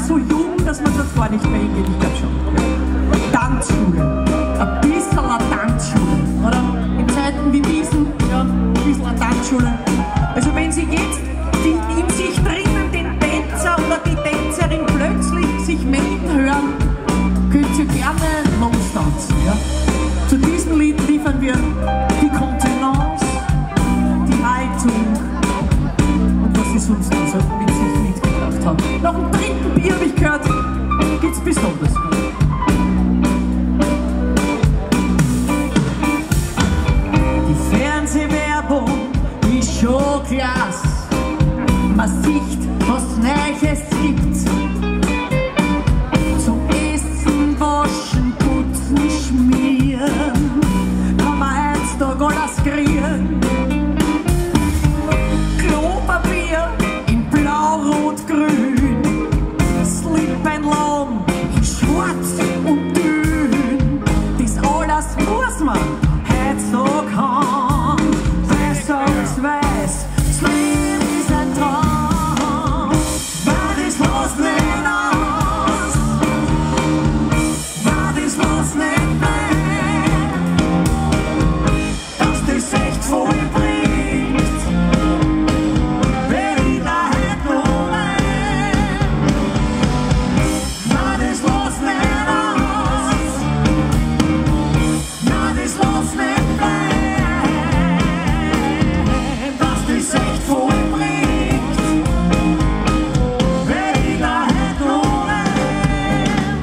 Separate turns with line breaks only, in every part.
so jung, dass man dort gar nicht mehr hingeht, ich glaube schon. Tanzschule, ein bisschen eine Tanzschule, oder? In Zeiten wie diesen, ja, ein bisschen eine Tanzschule. Also wenn Sie jetzt in sich drinnen den Tänzer oder die Tänzerin plötzlich sich melden hören, könnt ihr gerne lostanzen. Ja? Zu diesem Lied liefern wir die Kontenance, die Haltung und was sie sonst noch so mit sich mitgebracht haben. Nach dem dritten Bier, habe ich gehört, geht's besonders gut. Die Fernsehwerbung ist schon klasse. Man sieht, was Neues gibt. Zum Essen, Waschen, Putzen, Schmieren, kann man heutzutage alles kriegen. Klopapier in Blau, Rot, Grün, Slip-and-Long in Schwarz und Grün. Das alles muss man heutzutage haben. Weiß als weiß, das Leben ist ein Traum. War das los nicht aus? War das los nicht mehr? Dass das echt voll bringt, wer ich da hätt noch mehr? War das los nicht aus? War das los nicht mehr? Dass das echt voll bringt, wer ich da hätt noch mehr?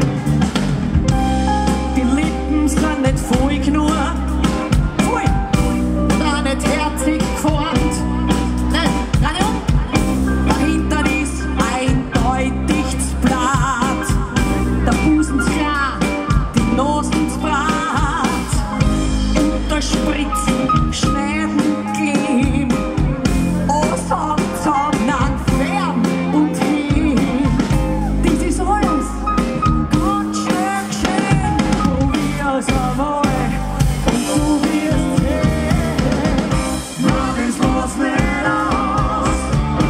Die Lippen sind nicht voll genug, voll, da nicht herzig geformt. Nein, gerade um. Dahinter ist eindeutig das Blatt, der Busen ist klar, die Nase ist brat. Unterspritzen, schneiden, kleben, Aussagen, Zahnern, fern und hin. Das ist alles ganz schön geschehen, probier's einmal und du wirst sehen. Na, das lass nicht aus,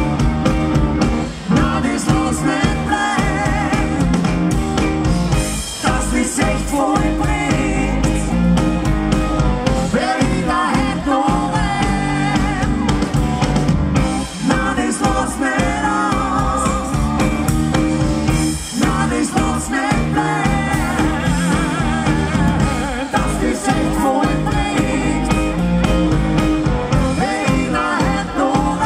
na, das lass nicht bleiben, dass das echt voll bringt, wer ich da hätt noch rein. Na, das lass nicht aus, na, das lass nicht bleiben, dass das echt voll bringt, wer ich da hätt noch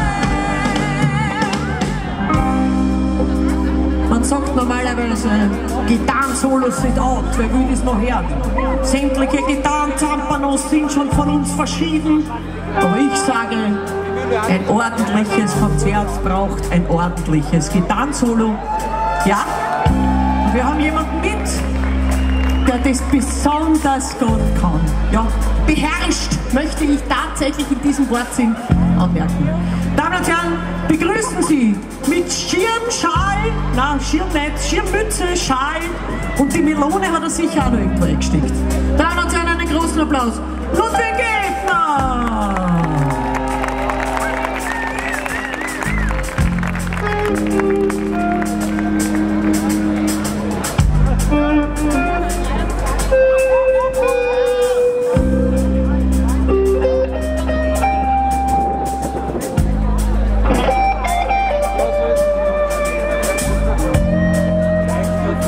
rein. Man sagt normalerweise, Gitarrensolos sind out, wer will das noch hören? Sämtliche Gitarrenzampanos sind schon von uns verschieden, aber ich sage, ein ordentliches Konzert braucht ein ordentliches Gitarrensolo. Ja, und wir haben jemanden mit, der das besonders gut kann. Ja, beherrscht, möchte ich tatsächlich in diesem Wortsinn anmerken. Damen und Herren, begrüßen Sie mit Schirmschal, nein, Schirm nicht, Schirmmütze, Schal und die Melone hat er sicher auch noch irgendwo eingesteckt. Damen und Herren, einen großen Applaus. Ludwig Gegner!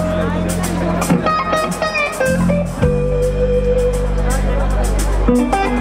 Thank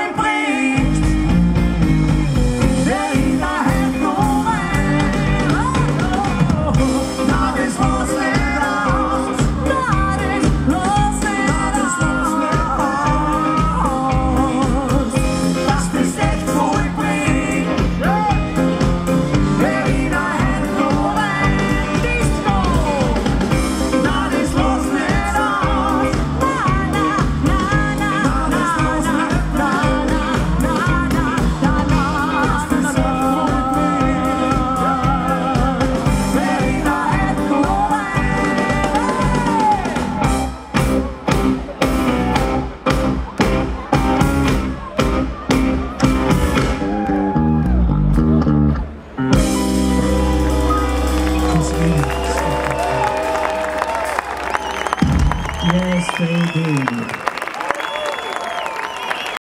in Bremen.